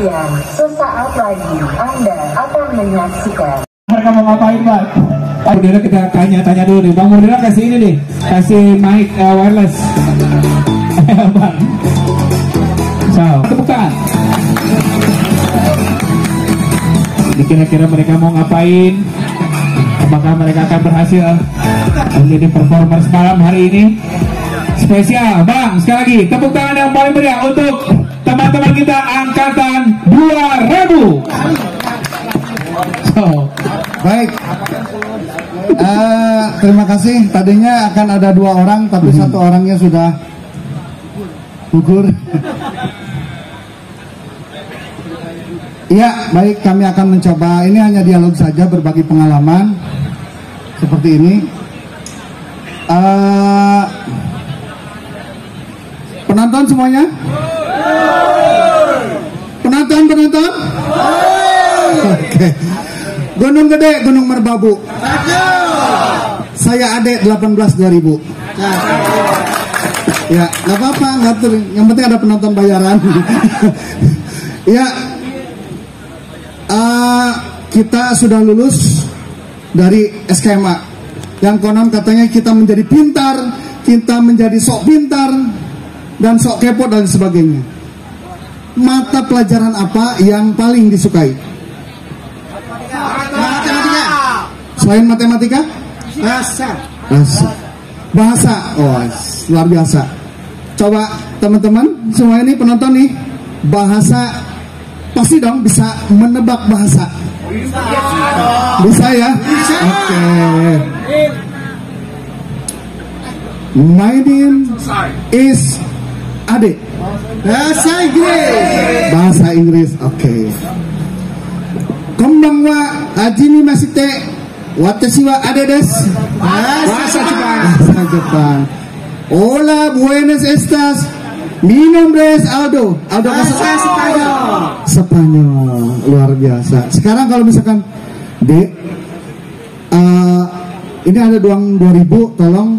Kemudian, sesaat lagi Anda akan menyaksikan. Mereka mau ngapain, Pak? Murdina kita tanya dulu nih. Bang Murdina kasih ini nih, kasih mic wireless. Bang. So, tepuk tangan. Kira-kira mereka mau ngapain? Apakah mereka akan berhasil menjadi performers malam hari ini? Spesial, Bang. Sekali lagi, tepuk tangan yang paling meriah untuk teman-teman kita angkatan 2000. So, baik. Terima kasih. Tadinya akan ada 2 orang, tapi 1 orangnya sudah gugur. Iya, baik. Kami akan mencoba. Ini hanya dialog saja, berbagi pengalaman seperti ini. Penonton semuanya? Penonton? Oke. Gunung Gede, Gunung Merbabu. Saya Ade 18 2000. Ya, nggak apa-apa, ngatur. Yang penting ada penonton bayaran. Ya, kita sudah lulus dari SKMA. Yang konon katanya kita menjadi pintar, kita menjadi sok pintar, dan sok kepo dan sebagainya. Mata pelajaran apa yang paling disukai? Matematika. Selain matematika? Bahasa. Oh, luar biasa. Coba teman-teman semua ini penonton nih, bahasa pasti dong bisa menebak bahasa. Bisa ya? Oke. My name is Ade. Bahasa Inggris. Oke. Konbanwa, hajime mashite. Watashi wa Ade desu. Bahasa Jepang. Hola, buenas estas. Mi nombre es Aldo. Bahasa Spanyol. Luar biasa. Sekarang kalau misalkan Dek, ini ada uang 2000, tolong.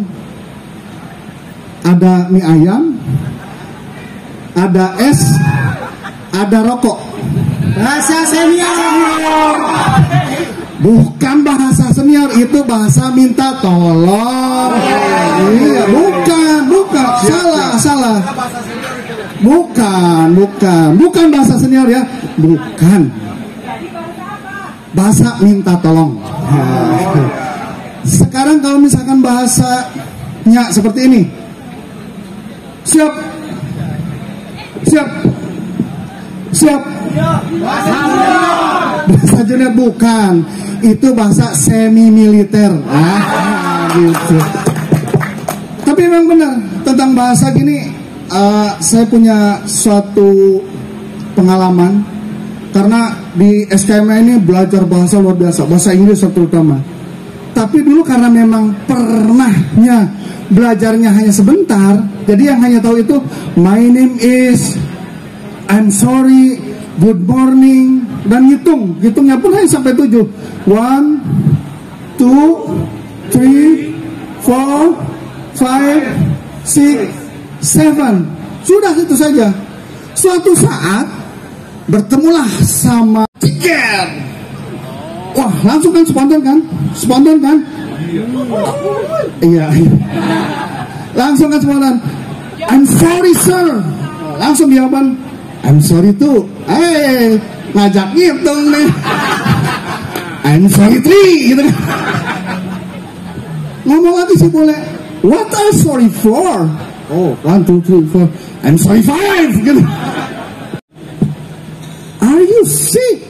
Ada mie ayam, ada es, ada rokok. Bahasa senior. Bukan bahasa senior, itu bahasa minta tolong. Iya, bukan. Salah. Bukan bahasa senior ya. Bukan. Bahasa minta tolong. Sekarang kalau misalkan bahasanya seperti ini. Siap. Bahasa junior bukan. Itu bahasa semi militer. Gitu. Tapi memang benar tentang bahasa gini. Saya punya suatu pengalaman karena di SKMA ini belajar bahasa luar biasa, bahasa Inggris terutama. Tapi dulu karena memang pernahnya belajarnya hanya sebentar, jadi yang hanya tahu itu my name is, I'm sorry, good morning, dan hitungnya pun hanya sampai 7. 1, 2, 3, 4, 5, 6, 7. Sudah itu saja. Suatu saat bertemulah sama tiket. Wah, langsung kan spontan kan? Iya. Langsung kan spontan. I'm sorry sir. Langsung jawaban, I'm sorry too. Ngajak ngitung nih. I'm sorry 3 gitu kan. Ngomong lagi sih boleh. What are you sorry for? Oh, 1, 2, 3, 4. I'm sorry 5 gitu. Are you sick?